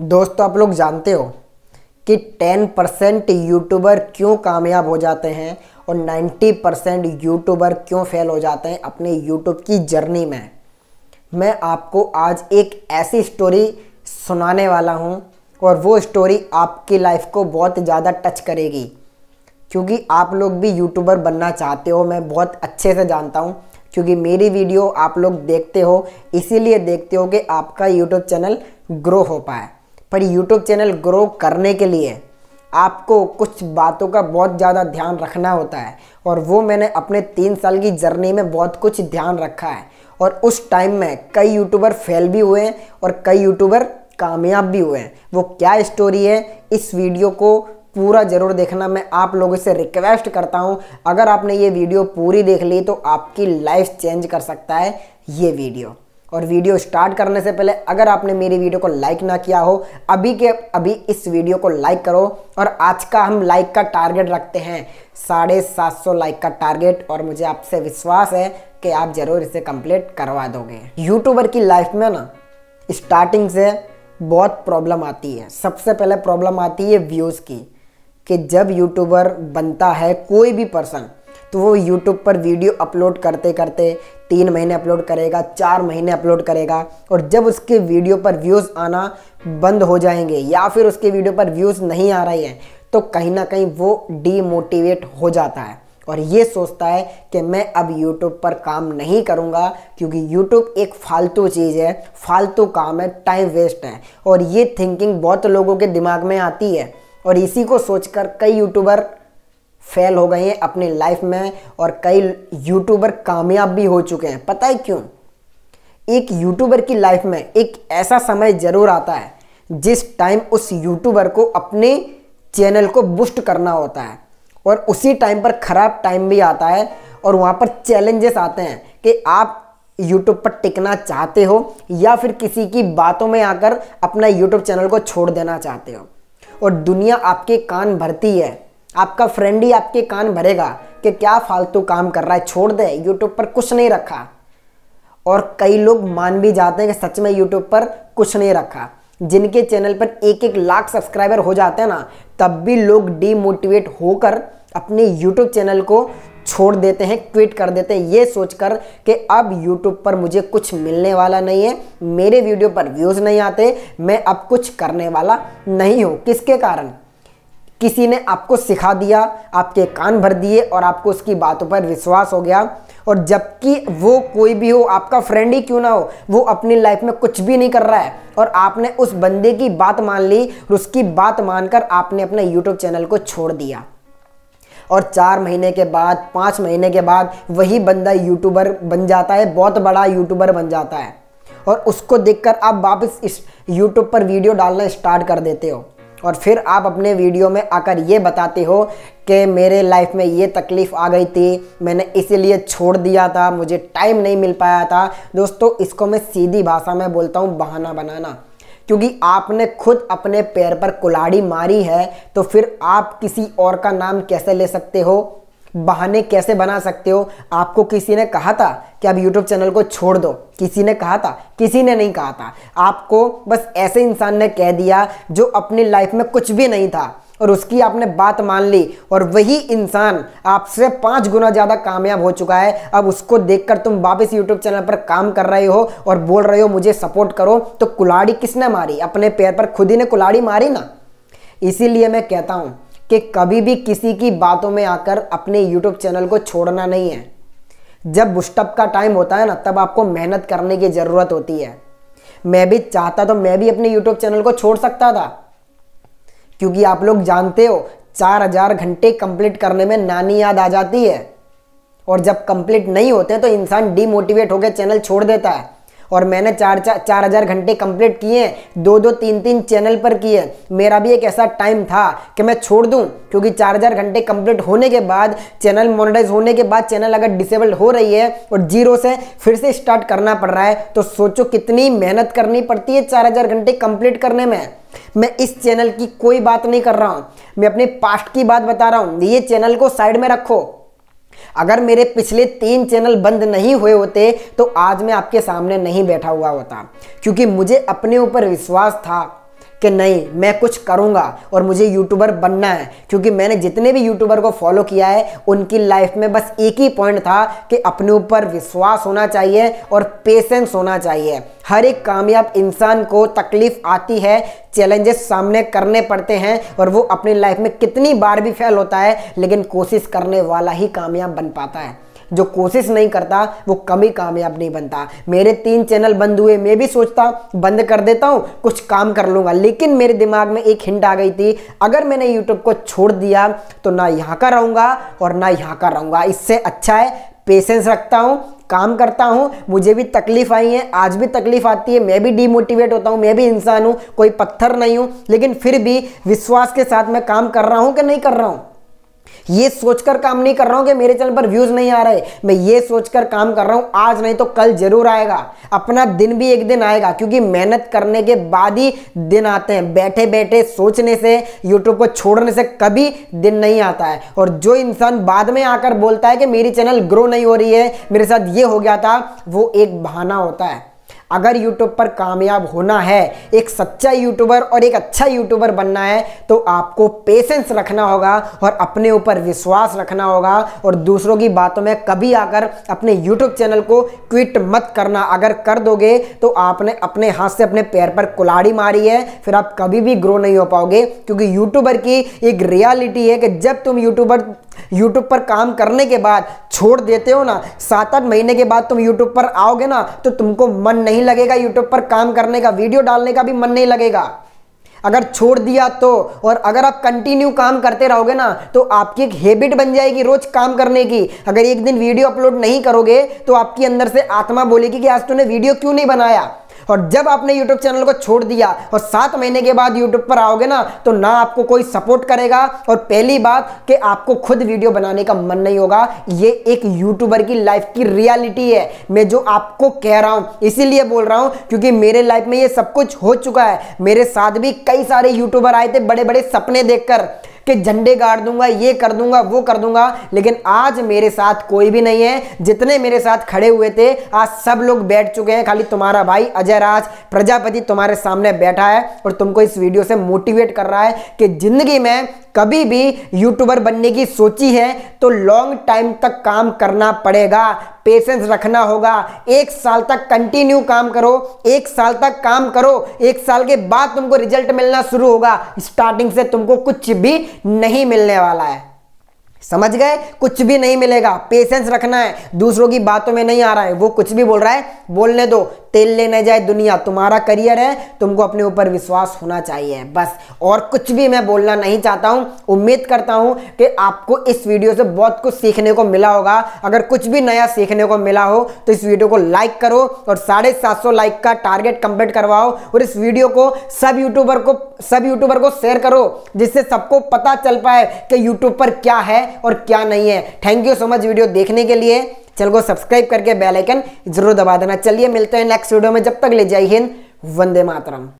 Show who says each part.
Speaker 1: दोस्तों, आप लोग जानते हो कि 10% यूट्यूबर क्यों कामयाब हो जाते हैं और 90% यूट्यूबर क्यों फेल हो जाते हैं अपने यूट्यूब की जर्नी में। मैं आपको आज एक ऐसी स्टोरी सुनाने वाला हूं और वो स्टोरी आपकी लाइफ को बहुत ज़्यादा टच करेगी, क्योंकि आप लोग भी यूट्यूबर बनना चाहते हो। मैं बहुत अच्छे से जानता हूं, क्योंकि मेरी वीडियो आप लोग देखते हो, इसीलिए देखते हो कि आपका यूट्यूब चैनल ग्रो हो पाए। पर यूट्यूब चैनल ग्रो करने के लिए आपको कुछ बातों का बहुत ज़्यादा ध्यान रखना होता है, और वो मैंने अपने 3 साल की जर्नी में बहुत कुछ ध्यान रखा है। और उस टाइम में कई यूट्यूबर फेल भी हुए हैं और कई यूट्यूबर कामयाब भी हुए हैं। वो क्या स्टोरी है, इस वीडियो को पूरा ज़रूर देखना। मैं आप लोगों से रिक्वेस्ट करता हूं, अगर आपने ये वीडियो पूरी देख ली तो आपकी लाइफ चेंज कर सकता है ये वीडियो। और वीडियो स्टार्ट करने से पहले अगर आपने मेरी वीडियो को लाइक ना किया हो, अभी के अभी इस वीडियो को लाइक करो। और आज का हम लाइक का टारगेट रखते हैं 750 लाइक का टारगेट, और मुझे आपसे विश्वास है कि आप ज़रूर इसे कंप्लीट करवा दोगे। यूट्यूबर की लाइफ में ना स्टार्टिंग से बहुत प्रॉब्लम आती है। सबसे पहले प्रॉब्लम आती है व्यूज़ की, कि जब यूट्यूबर बनता है कोई भी पर्सन, तो वो यूट्यूब पर वीडियो अपलोड करते करते 3 महीने अपलोड करेगा, 4 महीने अपलोड करेगा, और जब उसके वीडियो पर व्यूज़ आना बंद हो जाएंगे या फिर उसके वीडियो पर व्यूज़ नहीं आ रही हैं, तो कहीं ना कहीं वो डीमोटिवेट हो जाता है और ये सोचता है कि मैं अब यूट्यूब पर काम नहीं करूँगा, क्योंकि यूट्यूब एक फालतू चीज़ है, फालतू काम है, टाइम वेस्ट है। और ये थिंकिंग बहुत लोगों के दिमाग में आती है, और इसी को सोचकर कई यूट्यूबर फेल हो गए हैं अपनी लाइफ में, और कई यूट्यूबर कामयाब भी हो चुके हैं। पता है क्यों? एक यूट्यूबर की लाइफ में एक ऐसा समय ज़रूर आता है जिस टाइम उस यूट्यूबर को अपने चैनल को बूस्ट करना होता है, और उसी टाइम पर ख़राब टाइम भी आता है, और वहाँ पर चैलेंजेस आते हैं कि आप यूट्यूब पर टिकना चाहते हो या फिर किसी की बातों में आकर अपना यूट्यूब चैनल को छोड़ देना चाहते हो। और दुनिया आपके कान भरती है, आपका फ्रेंड ही आपके कान भरेगा कि क्या फालतू काम कर रहा है, छोड़ दे, यूट्यूब पर कुछ नहीं रखा। और कई लोग मान भी जाते हैं कि सच में यूट्यूब पर कुछ नहीं रखा। जिनके चैनल पर 1-1 लाख सब्सक्राइबर हो जाते हैं ना, तब भी लोग डीमोटिवेट होकर अपने यूट्यूब चैनल को छोड़ देते हैं, क्विट कर देते हैं, ये सोचकर कि अब यूट्यूब पर मुझे कुछ मिलने वाला नहीं है, मेरे वीडियो पर व्यूज़ नहीं आते, मैं अब कुछ करने वाला नहीं हूँ। किसके कारण? किसी ने आपको सिखा दिया, आपके कान भर दिए और आपको उसकी बातों पर विश्वास हो गया। और जबकि वो कोई भी हो, आपका फ्रेंड ही क्यों ना हो, वो अपनी लाइफ में कुछ भी नहीं कर रहा है, और आपने उस बंदे की बात मान ली और उसकी बात मानकर आपने अपने यूट्यूब चैनल को छोड़ दिया। और 4 महीने के बाद, 5 महीने के बाद वही बंदा यूट्यूबर बन जाता है, बहुत बड़ा यूट्यूबर बन जाता है, और उसको देखकर आप वापस इस यूट्यूब पर वीडियो डालना स्टार्ट कर देते हो। और फिर आप अपने वीडियो में आकर ये बताते हो कि मेरे लाइफ में ये तकलीफ़ आ गई थी, मैंने इसीलिए छोड़ दिया था, मुझे टाइम नहीं मिल पाया था। दोस्तों, इसको मैं सीधी भाषा में बोलता हूँ बहाना बनाना, क्योंकि आपने खुद अपने पैर पर कुल्हाड़ी मारी है, तो फिर आप किसी और का नाम कैसे ले सकते हो, बहाने कैसे बना सकते हो? आपको किसी ने कहा था कि आप यूट्यूब चैनल को छोड़ दो? किसी ने कहा था? किसी ने नहीं कहा था। आपको बस ऐसे इंसान ने कह दिया जो अपनी लाइफ में कुछ भी नहीं था, और उसकी आपने बात मान ली, और वही इंसान आपसे 5 गुना ज़्यादा कामयाब हो चुका है। अब उसको देखकर तुम वापस यूट्यूब चैनल पर काम कर रहे हो और बोल रहे हो मुझे सपोर्ट करो। तो कुल्हाड़ी किसने मारी? अपने पैर पर खुद ही ने कुल्हाड़ी मारी ना। इसीलिए मैं कहता हूँ कि कभी भी किसी की बातों में आकर अपने यूट्यूब चैनल को छोड़ना नहीं है। जब बूस्टअप का टाइम होता है ना, तब आपको मेहनत करने की ज़रूरत होती है। मैं भी चाहता तो मैं भी अपने यूट्यूब चैनल को छोड़ सकता था, क्योंकि आप लोग जानते हो 4000 घंटे कंप्लीट करने में नानी याद आ जाती है, और जब कंप्लीट नहीं होते तो इंसान डीमोटिवेट होकर चैनल छोड़ देता है। और मैंने 4000 घंटे कंप्लीट किए, 2-2, 3-3 चैनल पर किए। मेरा भी एक ऐसा टाइम था कि मैं छोड़ दूं, क्योंकि 4000 घंटे कंप्लीट होने के बाद, चैनल मोनेटाइज होने के बाद, चैनल अगर डिसेबल हो रही है और 0 से फिर से स्टार्ट करना पड़ रहा है, तो सोचो कितनी मेहनत करनी पड़ती है 4000 घंटे कंप्लीट करने में। मैं इस चैनल की कोई बात नहीं कर रहा हूँ, मैं अपने पास्ट की बात बता रहा हूँ। ये चैनल को साइड में रखो। अगर मेरे पिछले 3 चैनल बंद नहीं हुए होते तो आज मैं आपके सामने नहीं बैठा हुआ होता, क्योंकि मुझे अपने ऊपर विश्वास था कि नहीं मैं कुछ करूंगा और मुझे यूट्यूबर बनना है, क्योंकि मैंने जितने भी यूट्यूबर को फॉलो किया है उनकी लाइफ में बस एक ही पॉइंट था कि अपने ऊपर विश्वास होना चाहिए और पेशेंस होना चाहिए। हर एक कामयाब इंसान को तकलीफ आती है, चैलेंजेस सामने करने पड़ते हैं और वो अपनी लाइफ में कितनी बार भी फेल होता है, लेकिन कोशिश करने वाला ही कामयाब बन पाता है। जो कोशिश नहीं करता वो कभी कामयाब नहीं बनता। मेरे 3 चैनल बंद हुए, मैं भी सोचता बंद कर देता हूँ, कुछ काम कर लूँगा, लेकिन मेरे दिमाग में एक हिंट आ गई थी, अगर मैंने यूट्यूब को छोड़ दिया तो ना यहाँ का रहूँगा और ना यहाँ का रहूँगा। इससे अच्छा है पेशेंस रखता हूँ, काम करता हूँ। मुझे भी तकलीफ आई है, आज भी तकलीफ आती है, मैं भी डिमोटिवेट होता हूँ, मैं भी इंसान हूँ, कोई पत्थर नहीं हूँ, लेकिन फिर भी विश्वास के साथ मैं काम कर रहा हूँ कि नहीं कर रहा हूँ। ये सोचकर काम नहीं कर रहा हूं कि मेरे चैनल पर व्यूज नहीं आ रहे, मैं ये सोचकर काम कर रहा हूं आज नहीं तो कल जरूर आएगा, अपना दिन भी एक दिन आएगा, क्योंकि मेहनत करने के बाद ही दिन आते हैं। बैठे बैठे सोचने से, यूट्यूब को छोड़ने से कभी दिन नहीं आता है। और जो इंसान बाद में आकर बोलता है कि मेरी चैनल ग्रो नहीं हो रही है, मेरे साथ ये हो गया था, वो एक बहाना होता है। अगर यूट्यूब पर कामयाब होना है, एक सच्चा यूट्यूबर और एक अच्छा यूट्यूबर बनना है, तो आपको पेशेंस रखना होगा और अपने ऊपर विश्वास रखना होगा और दूसरों की बातों में कभी आकर अपने यूट्यूब चैनल को क्विट मत करना। अगर कर दोगे तो आपने अपने हाथ से अपने पैर पर कुल्हाड़ी मारी है, फिर आप कभी भी ग्रो नहीं हो पाओगे। क्योंकि यूट्यूबर की एक रियलिटी है कि जब तुम यूट्यूब पर काम करने के बाद छोड़ देते हो ना, 7-8 महीने के बाद तुम यूट्यूब पर आओगे ना, तो तुमको मन नहीं लगेगा यूट्यूब पर काम करने का, वीडियो डालने का भी मन नहीं लगेगा। अगर छोड़ दिया तो, और अगर आप कंटिन्यू काम करते रहोगे ना, तो आपकी एक हैबिट बन जाएगी रोज काम करने की। अगर एक दिन वीडियो अपलोड नहीं करोगे तो आपकी अंदर से आत्मा बोलेगी कि आज तूने वीडियो क्यों नहीं बनाया। और जब आपने YouTube चैनल को छोड़ दिया और 7 महीने के बाद YouTube पर आओगे ना, तो ना आपको कोई सपोर्ट करेगा और पहली बात कि आपको खुद वीडियो बनाने का मन नहीं होगा। ये एक यूट्यूबर की लाइफ की रियलिटी है, मैं जो आपको कह रहा हूं इसीलिए बोल रहा हूं क्योंकि मेरे लाइफ में ये सब कुछ हो चुका है। मेरे साथ भी कई सारे यूट्यूबर आए थे बड़े बड़े सपने देखकर कि झंडे गाड़ दूंगा, ये कर दूंगा, वो कर दूंगा, लेकिन आज मेरे साथ कोई भी नहीं है। जितने मेरे साथ खड़े हुए थे आज सब लोग बैठ चुके हैं, खाली तुम्हारा भाई अजय राज प्रजापति तुम्हारे सामने बैठा है और तुमको इस वीडियो से मोटिवेट कर रहा है कि जिंदगी में कभी भी यूट्यूबर बनने की सोची है तो लॉन्ग टाइम तक काम करना पड़ेगा, पेशेंस रखना होगा। 1 साल तक कंटिन्यू काम करो, 1 साल तक काम करो, 1 साल के बाद तुमको रिजल्ट मिलना शुरू होगा। स्टार्टिंग से तुमको कुछ भी नहीं मिलने वाला है, समझ गए? कुछ भी नहीं मिलेगा, पेशेंस रखना है। दूसरों की बातों में नहीं आ रहा है, वो कुछ भी बोल रहा है बोलने दो, तेल लेने जाए दुनिया। तुम्हारा करियर है, तुमको अपने ऊपर विश्वास होना चाहिए बस, और कुछ भी मैं बोलना नहीं चाहता हूं। उम्मीद करता हूं कि आपको इस वीडियो से बहुत कुछ सीखने को मिला होगा। अगर कुछ भी नया सीखने को मिला हो तो इस वीडियो को लाइक करो और 750 लाइक का टारगेट कंप्लीट करवाओ और इस वीडियो को सब यूट्यूबर को शेयर करो, जिससे सबको पता चल पाए कि यूट्यूब पर क्या है और क्या नहीं है। Thank you so much video देखने के लिए। चैनल को सब्सक्राइब करके बेल आइकन जरूर दबा देना। चलिए मिलते हैं नेक्स्ट वीडियो में, जब तक ले जय हिंद, वंदे मातरम।